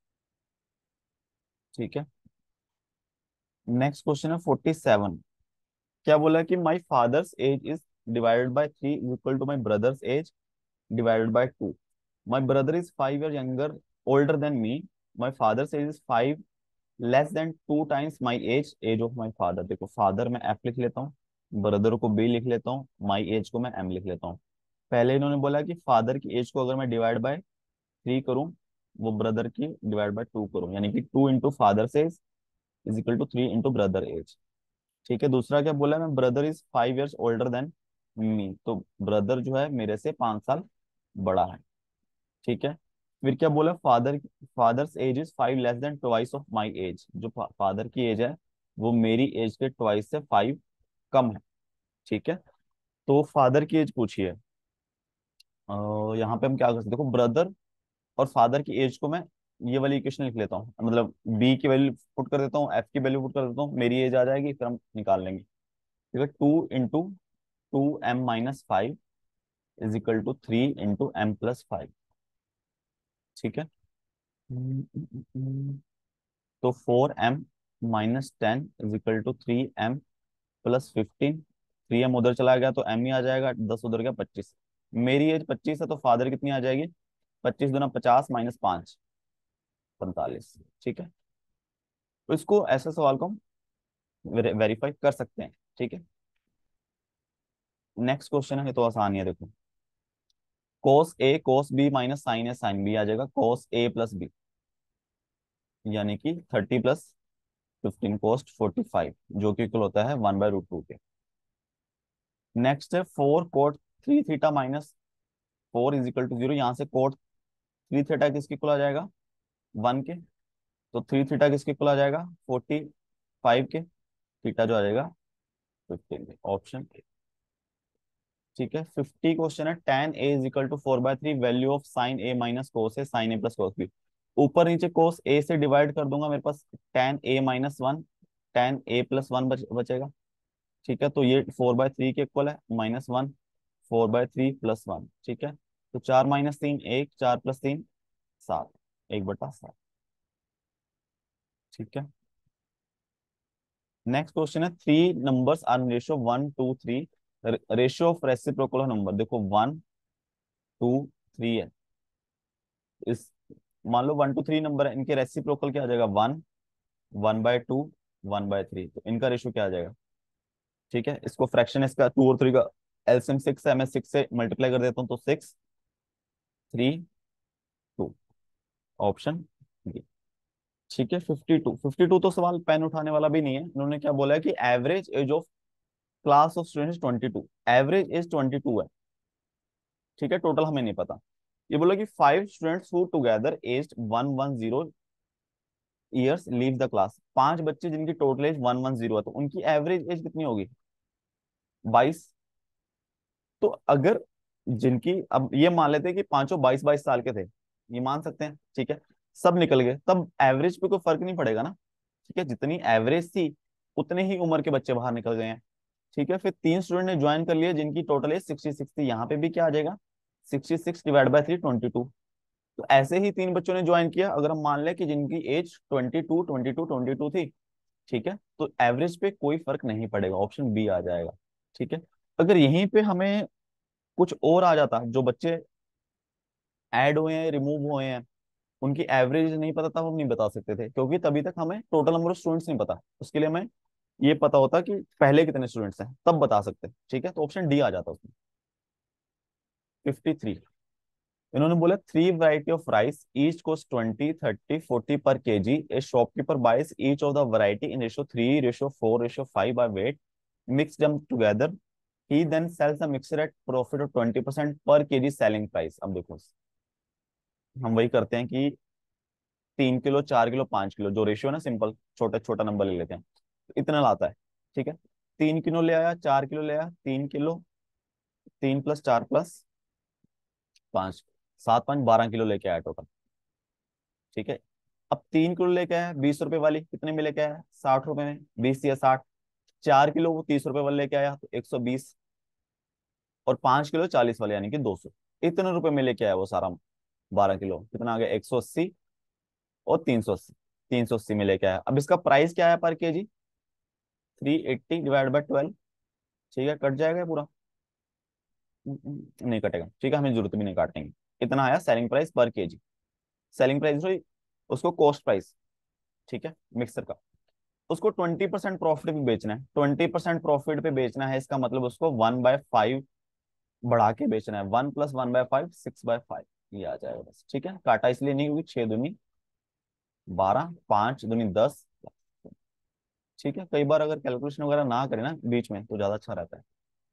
ठीक है, नेक्स्ट क्वेश्चन है 47। क्या बोला कि my father's age is divided by 3 is equal to my brother's age divided by 2। My brother is 5 year younger older than me, my father's age is 5 less than 2 times my age, age of my father. देखो father में F लिख लेता हूँ, brother को B लिख लेता हूँ, my age को मैं एम लिख लेता हूँ। पहले इन्होंने बोला कि फादर की एज को अगर मैं डिवाइड बाय 3 करूं, वो ब्रदर की डिवाइड बाय 2 करूं, यानी कि 2 into father age is equal to 3 into brother age. ठीक है, दूसरा क्या बोला, मैं brother is 5 years older than me, तो ब्रदर जो है मेरे से 5 साल बड़ा है। ठीक है, फिर क्या बोला, father's age is 5 less than twice of my age, जो फादर की एज है वो मेरी एज के ट्वाइस से 5 कम है। ठीक है, तो फादर की एज पूछिए। यहाँ पे हम क्या कर सकते हैं, देखो ब्रदर और फादर की एज को मैं ये वाली इक्वेशन लिख लेता हूँ, मतलब बी की वैल्यू पुट कर देता हूँ, एफ की वैल्यू पुट कर देता हूँ, मेरी एज आ जाएगी, फिर हम निकाल लेंगे। ठीक है, 2 × 2m - 5 is equal to 3 × m + 5। ठीक है, तो 4m - 10 is equal to 3m + 15। 3m उधर चला गया तो m ही आ जाएगा, 10 उधर गया 25। मेरी एज 25 है तो फादर कितनी आ जाएगी, 25 × 50 - 5 45। ठीक है, तो इसको ऐसे सवाल को हम वेरीफाई कर सकते हैं। ठीक है, नेक्स्ट क्वेश्चन है, ये तो आसान ही है, देखो cos A cos B minus sine A sine B आ जाएगा, कोस ए प्लस बी, यानी कि 30 + 15 कोस्ट 45, जो कि इक्वल होता है 1/√2 के। नेक्स्ट है 4 cot 3 थीटा माइनस 4 = 0, यहाँ से कोट 3 थीटा किसके इक्वल आ जाएगा, 1 के। तो 3 थीटा किसके इक्वल आ जाएगा, 45 के। थीटा जो आ जाएगा 15 के, ऑप्शन ए। ठीक है, 50 क्वेश्चन है, tan a = 4/3, value of sine A minus cos A sine A plus cos B. ऊपर नीचे कोस ए से डिवाइड कर दूंगा, मेरे पास tan a - 1 tan a + 1 बचेगा। ठीक है, तो ये 4/3 के इक्वल है, -1 4/3 + 1। ठीक है, तो 4 - 3 1, 4 + 3 7, 1/7। ठीक है, नेक्स्ट क्वेश्चन है, three numbers are ratio 1 2 3, ratio of reciprocal number. देखो 1 2 3 है, इस मान लो 1 2 3 नंबर है, इनके रेसिप्रोकल क्या आ जाएगा, 1 1/2 1/3, तो इनका रेशियो क्या आ जाएगा। ठीक है, इसको फ्रैक्शन इसका 2 और 3 का एलसीएम 6 है, मैं 6 से मल्टीप्लाई कर देता हूँ, तो 6 3 2, ऑप्शन बी। ठीक है, 52 तो सवाल पेन उठाने वाला भी नहीं है। इन्होंने क्या बोला है कि average age of class of students 22, average age 22 है। ठीक है, टोटल हमें नहीं पता। ये बोला कि 5 students who together aged 110 years leave the class, 5 बच्चे जिनकी टोटल एज 110 है, तो उनकी एवरेज एज कितनी होगी, 22। तो अगर जिनकी, अब ये मान लेते हैं कि पांचों 22 22 साल के थे, ये मान सकते हैं। ठीक है, सब निकल गए, तब एवरेज पे कोई फर्क नहीं पड़ेगा ना। ठीक है, जितनी एवरेज थी उतने ही उम्र के बच्चे बाहर निकल गए हैं। ठीक है, फिर 3 स्टूडेंट ने ज्वाइन कर लिया जिनकी टोटल एज 66 थी, यहाँ पे भी क्या आ जाएगा, 66 / 3 22। तो ऐसे ही 3 बच्चों ने ज्वाइन किया, अगर हम मान लें कि जिनकी एज 22 22 22 थी। ठीक है, तो एवरेज पे कोई फर्क नहीं पड़ेगा, ऑप्शन बी आ जाएगा। ठीक है, अगर यहीं पे हमें कुछ और आ जाता, जो बच्चे ऐड हुए हैं रिमूव हुए हैं, उनकी एवरेज नहीं पता था, हम नहीं बता सकते थे, क्योंकि तभी तक हमें टोटल नंबर ऑफ स्टूडेंट्स नहीं पता। उसके लिए हमें ये पता होता कि पहले कितने स्टूडेंट्स हैं, तब बता सकते। ठीक है, तो ऑप्शन डी आ जाता उसमें। 53, इन्होंने बोला 3 variety of rice, each cost 20 30 40 per KG, a shopkeeper buys each of the variety in ratio 3 ratio 4 ratio 5 by weight, mix them together, he then sells the mixture at profit of 20% per KG selling price. अब देखो, हम वही करते हैं कि 3 kilo 4 kilo 5 kilo, जो ratio है ना, सिंपल छोटा छोटा नंबर ले लेते हैं, तो इतना लाता है। ठीक है, 3 किलो ले आया, 4 किलो ले आया, 3 किलो, 3 + 4 + 5, 7 5 12 किलो लेके आया टोटल। ठीक है, अब 3 किलो लेके आया 20 रुपए वाली, कितने में लेके आया, 60 रुपए में, 20 या 60। 4 किलो वो 30 रुपए वाले लेके आया, तो 120। और 5 किलो 40 वाले, यानी कि 200। इतने रुपए में लेके आया वो सारा। 12 किलो कितना आ गया, 180 और 380, 380 में लेके आया। अब इसका प्राइस क्या है पर केजी, 380 / 12। ठीक है, कट जाएगा पूरा, नहीं कटेगा। ठीक है, हमें जरूरत भी नहीं काटेंगे। इतना आया selling price per KG, selling price हुई, उसको कॉस्ट प्राइस। ठीक है, मिक्सर का, उसको 20% प्रॉफिट पे बेचना है, 20% प्रॉफिट पे बेचना है, इसका मतलब उसको 1/5 बढ़ा के बेचना है। 1 + 1/5 6/5, ये आ जाएगा बस। ठीक है, काटा इसलिए नहीं क्योंकि 6 दूनी 12, 5 दूनी 10। ठीक है, कई बार अगर कैलकुलेशन वगैरह ना करें ना बीच में, तो ज्यादा अच्छा रहता है।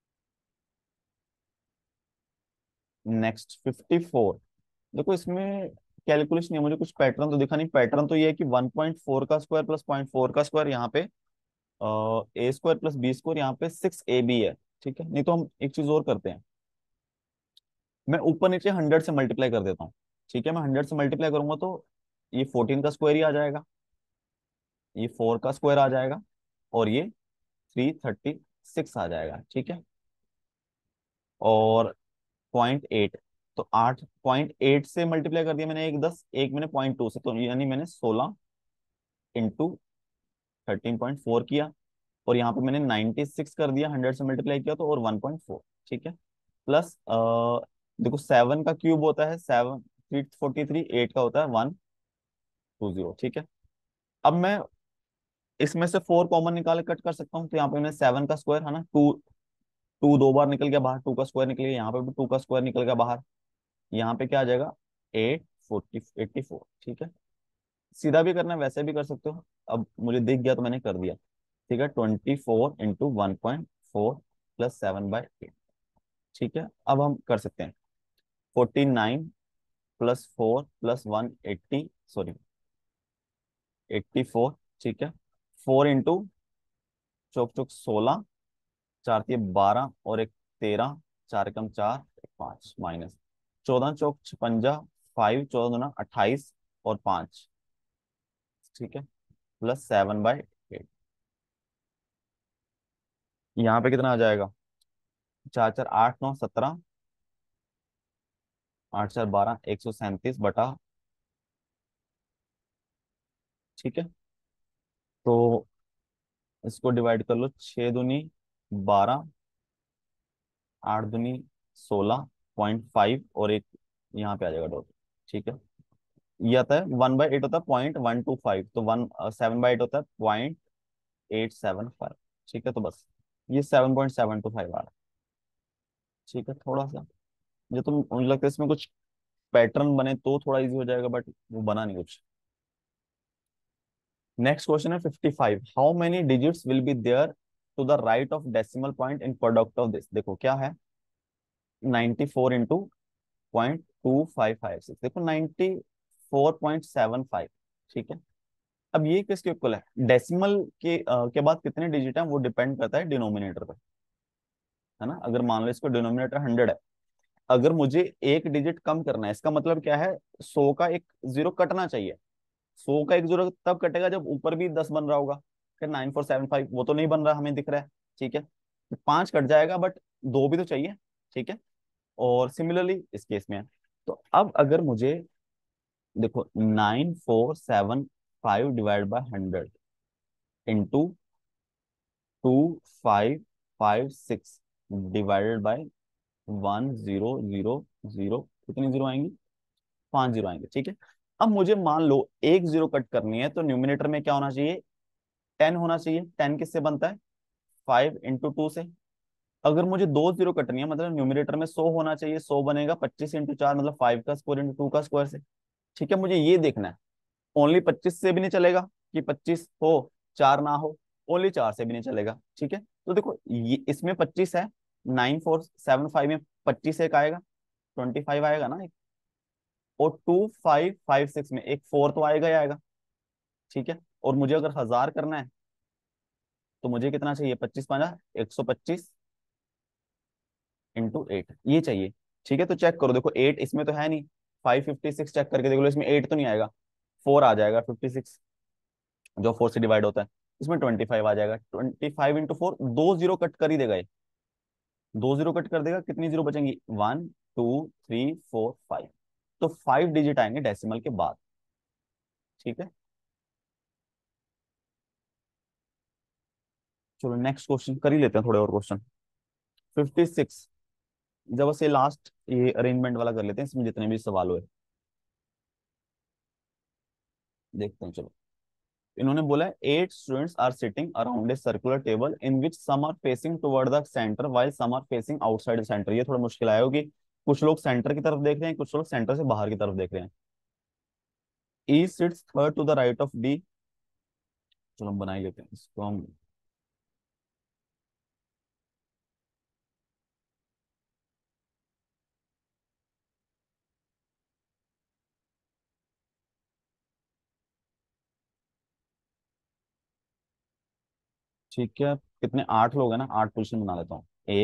नेक्स्ट 54, देखो इसमें कैलकुलेशन है, मुझे कुछ पैटर्न तो दिखा नहीं। पैटर्न तो ये है कि 1.4 का स्क्वायर प्लस 0.4 का स्क्वायर, यहाँ पे A² + B² यहाँ पे 6AB है। ठीक है, नहीं तो हम एक चीज और करते हैं, मैं ऊपर नीचे 100 से मल्टीप्लाई कर देता हूँ। ठीक है, मैं 100 से मल्टीप्लाई करूंगा तो ये 14 का स्क्वायर ही आ जाएगा, ये 4 का स्क्वायर आ जाएगा, और ये 336 आ जाएगा। ठीक है, और 0.8, तो 8.8 से मल्टीप्लाई कर दिया मैंने, एक 10, एक मैंने 0.2 से, तो यानी मैंने 16 × 13.4 किया। और यहाँ पे मैंने 96 कर दिया, 100 से मल्टीप्लाई किया तो, और 1.4। ठीक है, प्लस देखो 7 का क्यूब होता है 7 343, 8 का होता है 120। ठीक है, अब मैं इसमें से 4 कॉमन निकाल कट कर सकता हूँ, तो यहाँ पे मैंने 7 का स्क्वायर है ना, 2 2 2 बार निकल गया बाहर, 2 का स्क्वायर निकल गया, यहाँ पे भी 2 का स्क्वायर निकल गया बाहर। यहाँ पे क्या आ जाएगा, 8 40 84, ठीक है। सीधा भी करना है वैसे भी कर सकते हो, अब मुझे दिख गया तो मैंने कर दिया, ठीक है। 24 × 1.4 +7/8, ठीक है। अब हम कर सकते हैं 49 +4 +1 80, सॉरी 84, ठीक है। 4 × चौक चौक 16, 4 × 12 और एक 13, 4 × 4 5 माइनस 14 × 4 = 56, 5 14 × 2 = 28 और 5, ठीक है, +7/8। यहाँ पे कितना आ जाएगा, 4 4 8 9 17, 8 4 12, 137/, ठीक है। तो इसको डिवाइड कर लो, 6 दूनी 12, 8 दूनी 16, 0.5 यहाँ पे आ जाएगा डॉट, ठीक है। ये आता है 1/8 होता है 0.125, तो 7/8 होता है 0.875, ठीक है। तो बस ये 7.725 आ रहा है, ठीक है। थोड़ा सा जो तुम, मुझे लगता है इसमें कुछ पैटर्न बने तो थोड़ा इजी हो जाएगा, बट वो बना नहीं कुछ। नेक्स्ट क्वेश्चन है 55, how many digits will be there to the right of decimal point in product of this. देखो क्या है, 94 × 0.2556, देखो 94.75, ठीक है। अब ये किसके इक्वल है, डेसिमल के बाद कितने डिजिट हैं वो डिपेंड करता है डिनोमिनेटर पे, है ना। अगर मान लो इसको डिनोमिनेटर 100 है, अगर मुझे एक डिजिट कम करना है, इसका मतलब क्या है, 100 का एक जीरो कटना चाहिए। 100 का एक जीरो तब कटेगा जब ऊपर भी 10 बन रहा होगा, फिर 9475 वो तो नहीं बन रहा, हमें दिख रहा है, ठीक है। 5 कट जाएगा बट 2 भी तो चाहिए, ठीक है। और सिमिलरली इस केस में है। तो अब अगर मुझे देखो 9475 divide by 100 into 2556 divided by 1000, कितनी जीरो आएंगी, 5 जीरो आएंगे, ठीक है। अब मुझे मान लो एक जीरो कट करनी है, तो न्यूमिनेटर में क्या होना चाहिए, 10 होना चाहिए। 10 किससे बनता है, 5 × 2 से। अगर मुझे दो जीरो कटनी है, मतलब न्यूमिनेटर में 100 होना चाहिए, 100 बनेगा 25 × 4 मतलब 5 का स्क्वायर × 2 का स्क्वायर से, ठीक है। मुझे ये देखना है, ओनली 25 से भी नहीं चलेगा कि 25 हो 4 ना हो, ओनली 4 से भी नहीं चलेगा, ठीक है। तो देखो ये इसमें 25 है, 9475 में 25 एक आएगा, 25 आएगा ना एक, और 2556 में एक 4 तो आएगा ही आएगा, ठीक है। और मुझे अगर 1000 करना है तो मुझे कितना चाहिए, 25×5 = 125 × 8 ये चाहिए, ठीक है। तो चेक करो, देखो 8 इसमें तो है नहीं, 556 चेक करके देख लो, इसमें 8 तो नहीं आएगा, 4 आ जाएगा 56 जो 4 से डिवाइड होता है, इसमें 25 आ जाएगा, 25 × 4 दो जीरो कट कर ही देगा ये, दो जीरो कट कर देगा, कितनी जीरो बचेंगी, 1 2 3 4 5, तो 5 डिजिट आएंगे डेसिमल के बाद, ठीक है। चलो नेक्स्ट क्वेश्चन कर ही लेते हैं, थोड़े और क्वेश्चन। 56, जब से लास्ट ये अरेंजमेंट वाला कर लेते हैं, इसमें जितने भी सवाल हुए देखते हैं, चलो। इन्होंने बोला है 8 students are sitting around a circular table in which some are facing toward the center while some are facing outside the center. ये थोड़ा मुश्किल आया होगी, कुछ लोग सेंटर की तरफ देख रहे हैं, कुछ लोग सेंटर से बाहर की तरफ देख रहे हैं। E sits third to the right of D, चलो हम बना ही लेते हैं इसको हम। ठीक है, कितने, 8 लोग हैं ना, 8 पोजीशन बना लेता हूँ,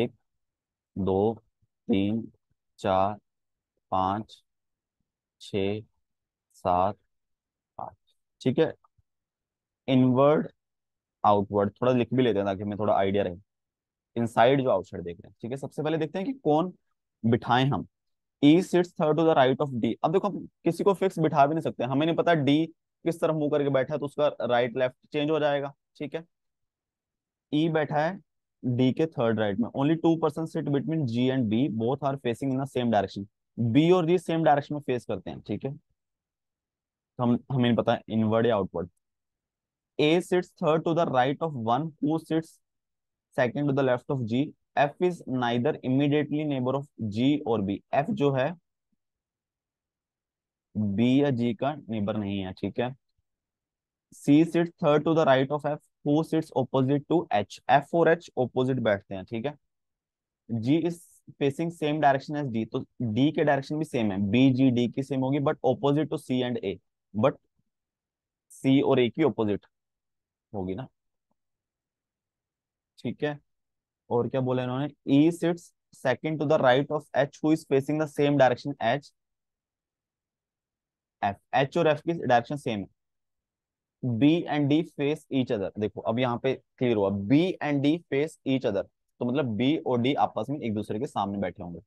1 2 3 4 5 6 7 8, ठीक है। इनवर्ड आउटवर्ड थोड़ा लिख भी लेते हैं ताकि हमें थोड़ा आइडिया रहे, इनसाइड जो आउटसाइड देख रहे हैं, ठीक है। सबसे पहले देखते हैं कि कौन बिठाएं हम। E sits third to the right of D, अब देखो हम किसी को फिक्स बिठा भी नहीं सकते, हमें नहीं पता डी किस तरफ मुंह करके बैठा है, तो उसका राइट लेफ्ट चेंज हो जाएगा, ठीक है। ई बैठा है डी के थर्ड राइट में, only 2 person sit between G and B, both are facing in the same direction. B और जी सेम डायरेक्शन में फेस करते हैं, ठीक है। तो हमें नहीं पता इनवर्ड या outward. A sits third to the right of one who sits second to the left of G, F is neither immediately neighbour of G और बी। एफ जो है बी या जी का नेबर नहीं है, ठीक है। C sits third to the right of F, who sits opposite to H, F और एच ऑपोजिट बैठते हैं, ठीक है। G is facing same direction as D, तो डी के डायरेक्शन भी सेम है, बी जी डी की सेम होगी, but opposite to C and A, but C और ए की ऑपोजिट होगी ना, ठीक है। और क्या बोला इन्होंने, E sits second to the right of H who is facing the same direction H F, H और एफ की डायरेक्शन सेम है। B and D face each other, देखो अब यहाँ पे क्लियर हुआ, B and D face each other, तो मतलब बी और डी आपस में एक दूसरे के सामने बैठे होंगे।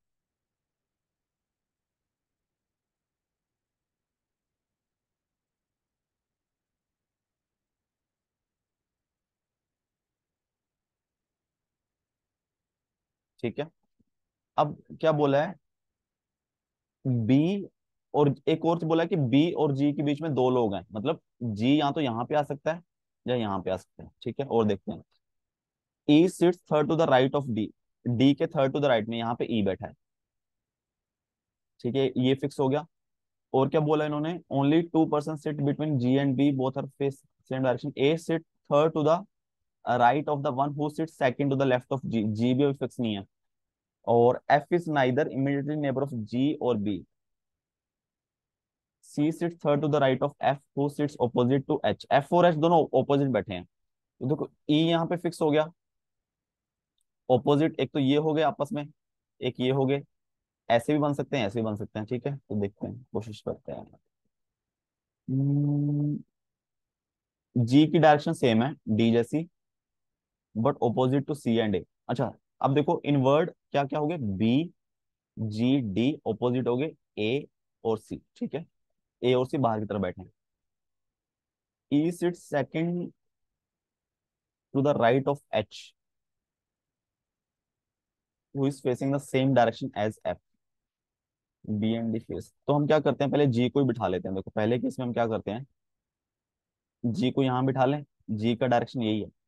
ठीक है। अब क्या बोला है, बी और एक और बोला है कि बी और जी के बीच में दो लोग हैं, मतलब जी या तो यहाँ पे आ सकता है या यहाँ पे आ सकता है, ठीक है। और देखते हैं, E sits third to the right of D, D के थर्ड टू द राइट में यहाँ पे ई बैठा है, ठीक है, ये फिक्स हो गया। और क्या बोला इन्होंने, only 2% sit between G and B, both are face same direction, A sit third to the right of the one who sit second to the left of G, G भी फिक्स नहीं है। और F is neither immediately neighbour of G और B, C sits third to the right of F who sits opposite to H, F और H दोनों opposite बैठे हैं, तो देखो ई यहाँ पे फिक्स हो गया, ऑपोजिट एक तो ये हो गए आपस में, एक ये हो गए, ऐसे भी बन सकते हैं ऐसे भी बन सकते हैं, ठीक है, तो देखते हैं कोशिश करते हैं। जी की डायरेक्शन सेम है डी जैसी, but opposite to C and A. अच्छा, अब देखो इनवर्ड क्या क्या हो गए, बी जी डी ऑपोजिट हो गए ए और सी, ठीक है, ए और सी बाहर की तरफ बैठे हैं। E sit second to the right of H who is facing the same direction as F, B and D face, तो हम क्या करते हैं, पहले जी को ही बिठा लेते हैं, देखो पहले केस में हम क्या करते हैं, जी को यहाँ बिठा लें, जी का डायरेक्शन यही है,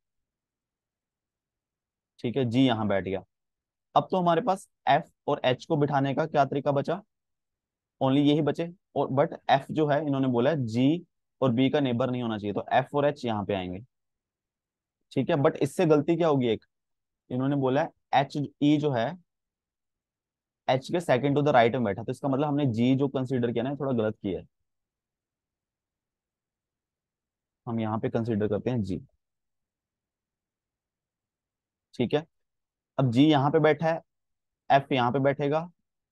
ठीक है, जी यहाँ बैठ गया। अब तो हमारे पास एफ और एच को बिठाने का क्या तरीका बचा, ओनली यही बचे। और बट एफ जो है इन्होंने बोला है जी और बी का नेबर नहीं होना चाहिए, तो एफ और एच यहाँ पे आएंगे, ठीक है। बट इससे गलती क्या होगी, एक इन्होंने बोला है एच ई जो है एच के सेकंड टू द राइट में बैठा, तो इसका मतलब हमने जी जो कंसीडर किया ना थोड़ा गलत किया है, हम यहाँ पे कंसीडर करते हैं जी, ठीक है। अब जी यहाँ पे बैठा है, एफ यहाँ पे बैठेगा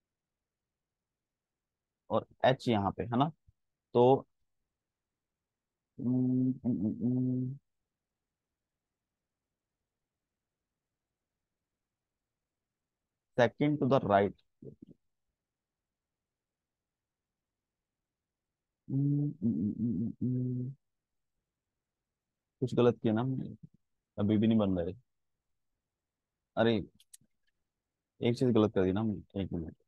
और एच यहाँ पे है ना, तो सेकंड टू द राइट, कुछ गलत किया ना हमने, अभी भी नहीं बन रहा है। अरे एक चीज गलत कर दी ना हमने, एक मिनट।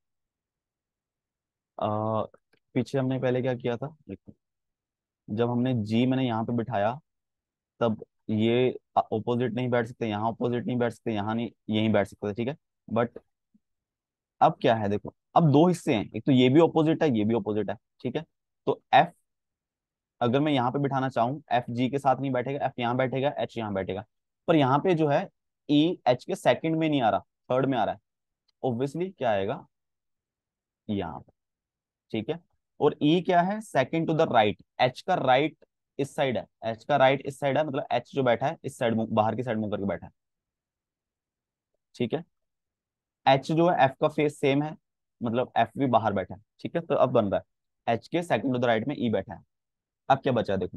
आ, पीछे हमने पहले क्या किया था, देखो जब हमने जी मैंने यहाँ पे बिठाया, तब ये ऑपोजिट नहीं बैठ सकते, यहाँ ऑपोजिट नहीं बैठ सकते, यहाँ नहीं यहीं बैठ सकते थे, ठीक है। बट अब क्या है, देखो अब दो हिस्से हैं, एक तो ये भी ऑपोजिट है ये भी ऑपोजिट है, ठीक है। तो एफ अगर मैं यहाँ पे बिठाना चाहूँ, एफ जी के साथ नहीं बैठेगा, एफ यहाँ बैठेगा एच यहाँ बैठेगा, पर यहाँ पे जो है ई एच के सेकंड में नहीं आ रहा, थर्ड में आ रहा है, ऑब्वियसली क्या आएगा यहाँ पे, ठीक है। और ई क्या है, second to the right, H का राइट इस साइड है, एच का राइट इस साइड है, मतलब एच जो बैठा है इस साइड बाहर की साइड मुंह करके बैठा है, ठीक है। एच जो है एफ का फेस सेम है, मतलब एफ भी बाहर बैठा है, ठीक है, तो अब बन रहा है एच के सेकंड टू द राइट में ई बैठा है। अब क्या बचा देखो,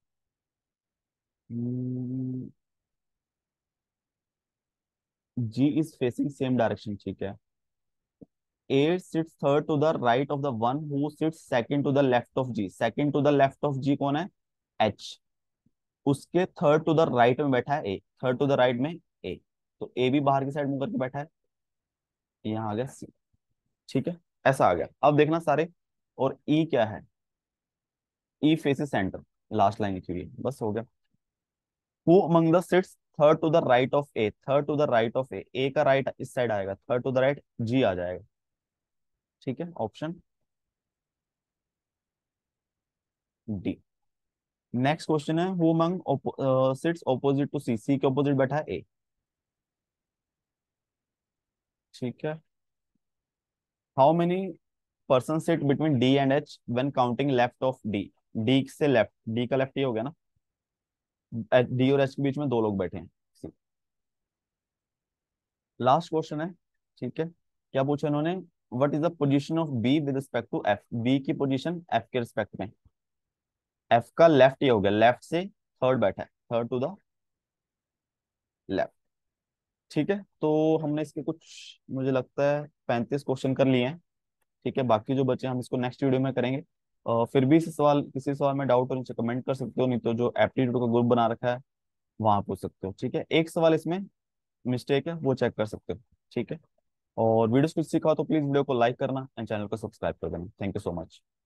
G is facing same direction, ठीक है। A sits third to the right of the one who sits second to the left of G, second to the left of G कौन है, एच, उसके थर्ड टू द राइट में बैठा है A, third to the right में A, तो ए भी बाहर की साइड मुंह करके बैठा है, यहाँ आ गया सी, ठीक है, ऐसा आ गया। अब देखना सारे, और ई क्या है, E faces centre, last line लिखी हुई है, बस हो गया। Who among the sits third to the right of A, third to the right of A का राइट इस साइड आएगा, third to the right G आ जाएगा, ठीक है, ऑप्शन डी। नेक्स्ट क्वेश्चन है, who among sits opposite to C, C के opposite बैठा है ए। ठीक है। How many person sit between D and H when counting left of D. D से लेफ्ट, डी का लेफ्ट ये हो गया ना, डी और एच के बीच में दो लोग बैठे हैं। लास्ट क्वेश्चन है। ठीक है, क्या पूछा इन्होंने, what is the position of B with respect to F, B की पोजीशन एफ के रिस्पेक्ट में। एफ का लेफ्ट ये हो गया, लेफ्ट से थर्ड बैठा है, थर्ड टू द लेफ्ट। ठीक है, तो हमने इसके कुछ, मुझे लगता है 35 क्वेश्चन कर लिए हैं। ठीक है, बाकी जो बचे हैं हम इसको नेक्स्ट वीडियो में करेंगे। फिर भी इस सवाल, किसी सवाल में डाउट हो नीचे कमेंट कर सकते हो, नहीं तो जो एप्टीट्यूड का ग्रुप बना रखा है वहां पूछ सकते हो। ठीक है, एक सवाल इसमें मिस्टेक है वो चेक कर सकते हो। ठीक है, और वीडियो कुछ सीखा हो तो प्लीज वीडियो को लाइक करना एंड चैनल को सब्सक्राइब कर देना। Thank you so much.